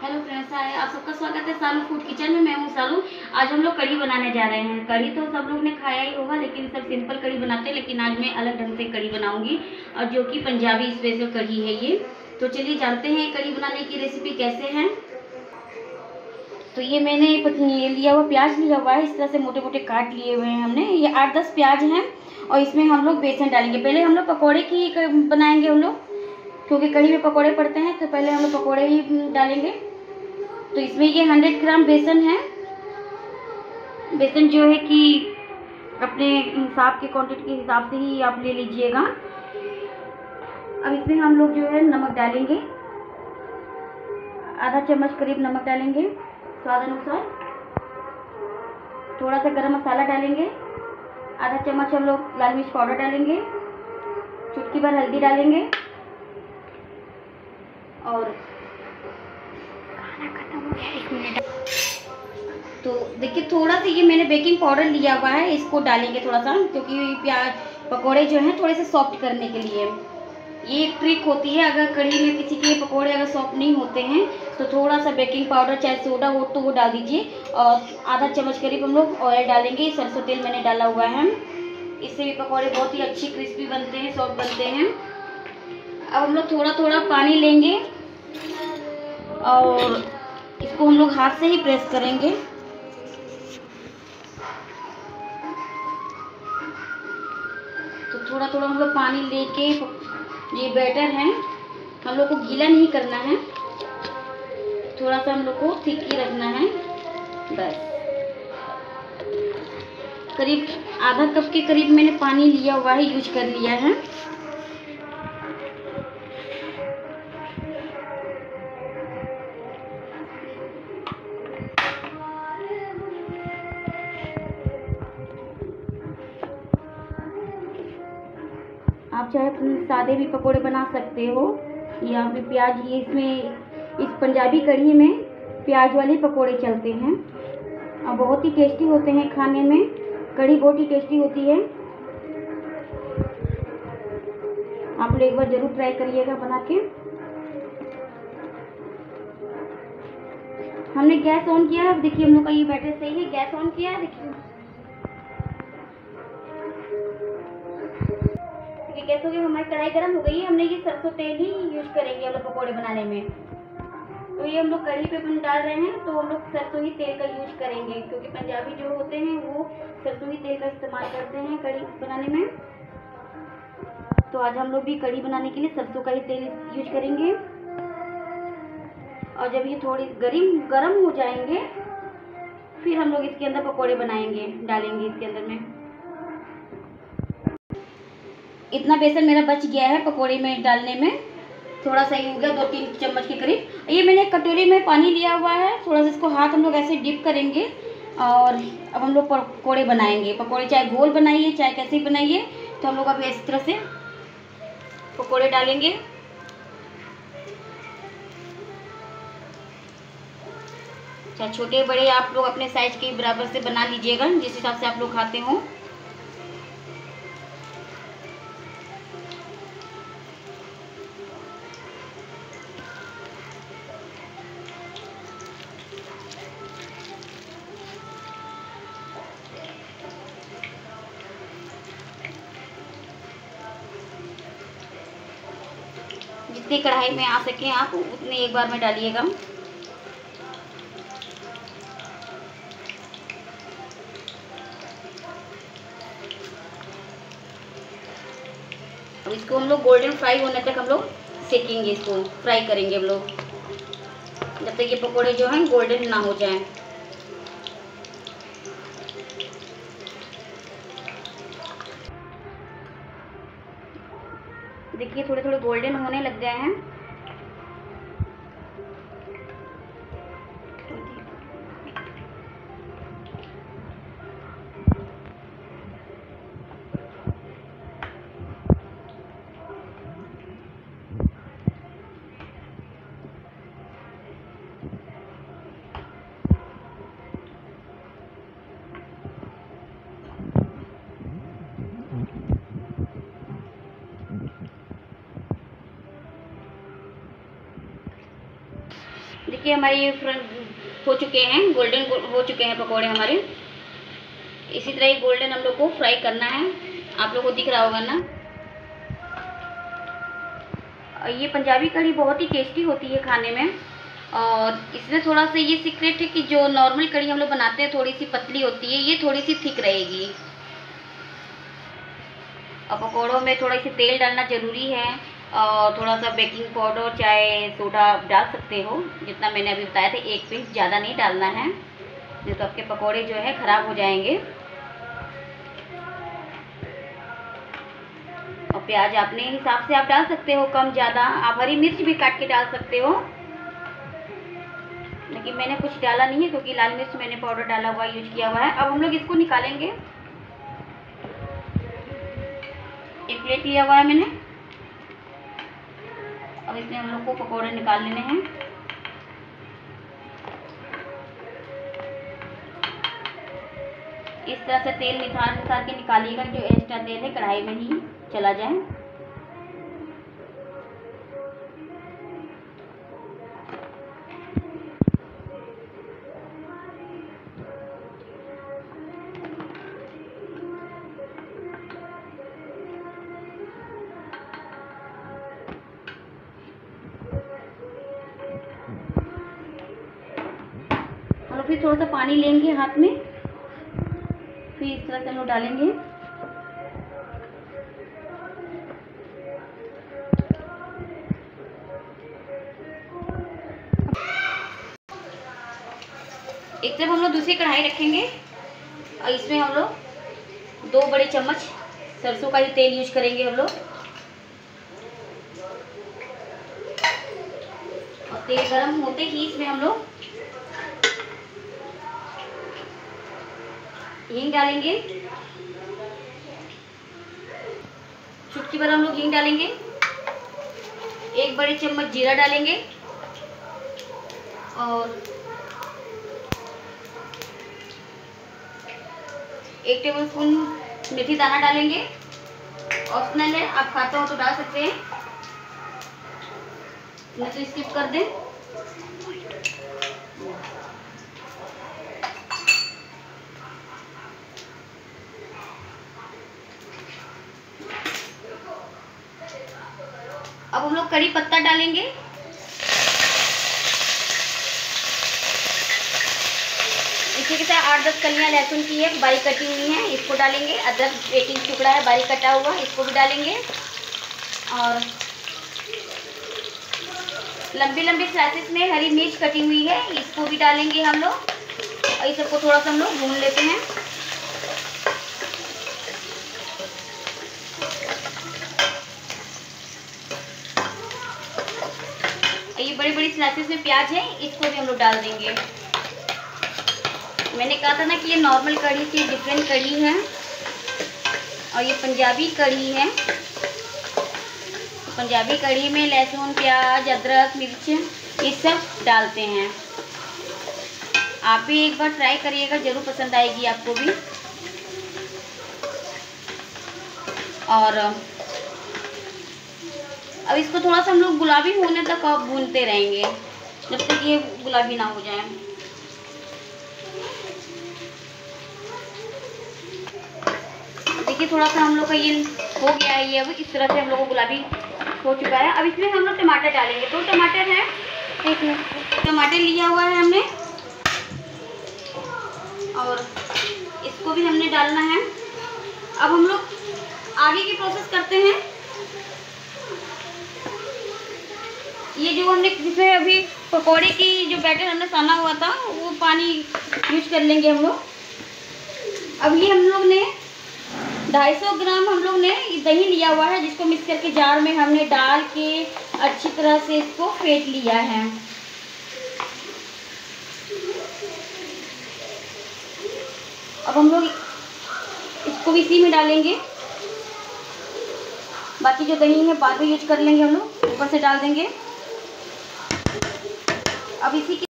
Hello friends, हाय। आप सबका स्वागत है सालू फूड किचन में। मैं हूँ सालू। आज हम लोग कढ़ी बनाने जा रहे हैं। कढ़ी तो सब लोग ने खाया ही होगा, लेकिन सब सिंपल कढ़ी बनाते हैं, लेकिन आज मैं अलग ढंग से कढ़ी बनाऊंगी, और जो कि पंजाबी स्पेशल कढ़ी है ये। तो चलिए जानते हैं कढ़ी बनाने की रेसिपी कैसे है। तो ये मैंने ये लिया हुआ प्याज लिया हुआ है, इस तरह से मोटे मोटे काट लिए हुए हैं हमने। ये 8-10 प्याज हैं, और इसमें हम लोग बेसन डालेंगे। पहले हम लोग पकौड़े की बनाएंगे हम लोग, क्योंकि कढ़ी में पकौड़े पड़ते हैं, तो पहले हम लोग पकौड़े ही डालेंगे। तो इसमें ये 100 ग्राम बेसन है। बेसन जो है कि अपने हिसाब के क्वांटिटी के हिसाब से ही आप ले लीजिएगा। अब इसमें हम लोग जो है नमक डालेंगे, आधा चम्मच करीब नमक डालेंगे स्वाद अनुसार। थोड़ा सा गरम मसाला डालेंगे, आधा चम्मच हम लोग लाल मिर्च पाउडर डालेंगे, चुटकी भर हल्दी डालेंगे, और खाना खत्म हो गया, 1 मिनट। तो देखिए थोड़ा सा ये मैंने बेकिंग पाउडर लिया हुआ है, इसको डालेंगे थोड़ा सा, क्योंकि प्याज पकोड़े जो हैं थोड़े से सॉफ्ट करने के लिए। ये एक ट्रिक होती है, अगर कढ़ी में किसी के पकोड़े अगर सॉफ्ट नहीं होते हैं तो थोड़ा सा बेकिंग पाउडर चाहे सोडा हो तो वो डाल दीजिए। और आधा चम्मच करीब हम लोग ऑयल डालेंगे, सरसों तेल मैंने डाला हुआ है। इससे भी पकोड़े बहुत ही अच्छी क्रिस्पी बनते हैं, सॉफ्ट बनते हैं। अब हम लोग थोड़ा थोड़ा पानी लेंगे और इसको हम लोग हाथ से ही प्रेस करेंगे। तो थोड़ा थोड़ा हम लोग पानी लेके, ये बैटर है, हम लोग को गीला नहीं करना है, थोड़ा सा हम लोग को थिक ही रखना है बस। करीब आधा कप के करीब मैंने पानी लिया हुआ है, यूज कर लिया है। आप चाहे सादे भी पकोड़े बना सकते हो, या फिर प्याज, ये इसमें इस पंजाबी कढ़ी में प्याज वाले पकोड़े चलते हैं और बहुत ही टेस्टी होते हैं खाने में। कढ़ी बहुत ही टेस्टी होती है, आप लोग एक बार जरूर ट्राई करिएगा बना के। हमने गैस ऑन किया है, देखिए हम लोग का ये बैटर सही है। गैस ऑन किया है, देखिए गैस हो गई, हमारी कढ़ाई गर्म हो गई है। हमने ये सरसों तेल ही यूज करेंगे हम लोग पकौड़े बनाने में। तो ये हम लोग कढ़ी पे डाल रहे हैं, तो हम लोग सरसों ही तेल का यूज करेंगे, क्योंकि पंजाबी जो होते हैं वो सरसों ही तेल का इस्तेमाल करते हैं कढ़ी बनाने में। तो आज हम लोग भी कढ़ी बनाने के लिए सरसों का ही तेल यूज करेंगे। और जब ये थोड़ी गर्म हो जाएंगे, फिर हम लोग इसके अंदर पकौड़े बनाएंगे, डालेंगे इसके अंदर में। इतना बेसन मेरा बच गया है पकोड़े में डालने में, थोड़ा सा ही हो गया, 2-3 चम्मच के करीब। ये मैंने एक कटोरी में पानी लिया हुआ है, थोड़ा सा इसको हाथ हम लोग ऐसे डिप करेंगे, और अब हम लोग पकोड़े बनाएंगे। पकोड़े चाहे गोल बनाइए चाहे कैसे ही बनाइए। तो हम लोग अब इस तरह से पकोड़े डालेंगे। चाहे छोटे बड़े आप लोग अपने साइज के बराबर से बना लीजिएगा, जिस हिसाब से आप लोग खाते हो। जितनी कढ़ाई में आ सके आप उतने एक बार में डालिएगा। अब इसको हम लोग गोल्डन फ्राई होने तक हम लोग सेकेंगे, इसको फ्राई करेंगे हम लोग, जब तक ये पकोड़े जो हैं गोल्डन ना हो जाएं। देखिए थोड़े थोड़े गोल्डन होने लग गए हैं। देखिए हमारे ये फ्रंट हो चुके हैं, गोल्डन हो चुके हैं पकोड़े हमारे। इसी तरह ही गोल्डन हम लोग को फ्राई करना है। आप लोग को दिख रहा होगा ना। ये पंजाबी कढ़ी बहुत ही टेस्टी होती है खाने में। और इसमें थोड़ा सा ये सीक्रेट है कि जो नॉर्मल कढ़ी हम लोग बनाते हैं थोड़ी सी पतली होती है, ये थोड़ी सी थिक रहेगी। और पकौड़ों में थोड़ा सी तेल डालना ज़रूरी है और थोड़ा सा बेकिंग पाउडर चाहे सोडा डाल सकते हो, जितना मैंने अभी बताया था। 1 पिंच, ज़्यादा नहीं डालना है, नहीं तो आपके पकौड़े जो है ख़राब हो जाएंगे। और प्याज अपने हिसाब से आप डाल सकते हो, कम ज़्यादा। आप हरी मिर्च भी काट के डाल सकते हो, लेकिन मैंने कुछ डाला नहीं है क्योंकि लाल मिर्च मैंने पाउडर डाला हुआ यूज किया हुआ है। अब हम लोग इसको निकालेंगे। एक प्लेट लिया हुआ है मैंने। अब इसमें हम लोग को पकौड़े निकाल लेने हैं। इस तरह से तेल निकाल के निकालिएगा, जो एक्स्ट्रा तेल है कढ़ाई में ही चला जाए। हम लोग फिर थोड़ा सा पानी लेंगे हाथ में, फिर इस तरह से हम लोग डालेंगे। एक तरफ हम लोग दूसरी कढ़ाई रखेंगे और इसमें हम लोग 2 बड़े चम्मच सरसों का ही तेल यूज करेंगे हम लोग। और तेल गरम होते ही इसमें हम लोग हींग डालेंगे। चुटकी भर हम लोग हींग डालेंगे। 1 बड़े चम्मच जीरा डालेंगे और 1 टेबलस्पून मेथी दाना डालेंगे। ऑप्शनल है, आप खाते हो तो डाल सकते हैं, नहीं तो स्किप कर दें। अब हम लोग कड़ी पत्ता डालेंगे। इसी के साथ 8-10 कलियां लहसुन की है, बारीक कटी हुई हैं, इसको डालेंगे। अदरक 1 इंच टुकड़ा है बारीक कटा हुआ, इसको भी डालेंगे। और लंबी लंबी स्लाइसेस में हरी मिर्च कटी हुई है, इसको भी डालेंगे हम लोग। और इस सबको थोड़ा सा हम लोग भून लेते हैं। ये बड़ी बड़ी स्लाइसेस में प्याज है, इसको भी हम लोग डाल देंगे। मैंने कहा था ना कि ये नॉर्मल कढ़ी से डिफरेंट कढ़ी है और ये पंजाबी कढ़ी है। पंजाबी कढ़ी में लहसुन, प्याज, अदरक, मिर्च ये सब डालते हैं। आप भी एक बार ट्राई करिएगा, ज़रूर पसंद आएगी आपको भी। और अब इसको थोड़ा सा हम लोग गुलाबी होने तक अब भूनते रहेंगे, जब तक ये गुलाबी ना हो जाए। देखिए थोड़ा सा हम लोग का ये हो गया है, ये अब इस तरह से हम लोग को गुलाबी हो चुका है। अब इसमें हम लोग टमाटर डालेंगे। 2 टमाटर है, इसमें टमाटर लिया हुआ है हमने और इसको भी हमने डालना है। अब हम लोग आगे की प्रोसेस करते हैं। ये जो हमने जिसमें अभी पकौड़े की जो बैटर हमने साना हुआ था, वो पानी यूज कर लेंगे हम लोग। अब ये हम लोग ने 250 ग्राम हम लोग ने दही लिया हुआ है, जिसको मिक्स करके जार में हमने डाल के अच्छी तरह से इसको फेंट लिया है। अब हम लोग इसको भी इसी में डालेंगे। बाकी जो दही है बाद में यूज कर लेंगे हम लोग, ऊपर से डाल देंगे। अब इसी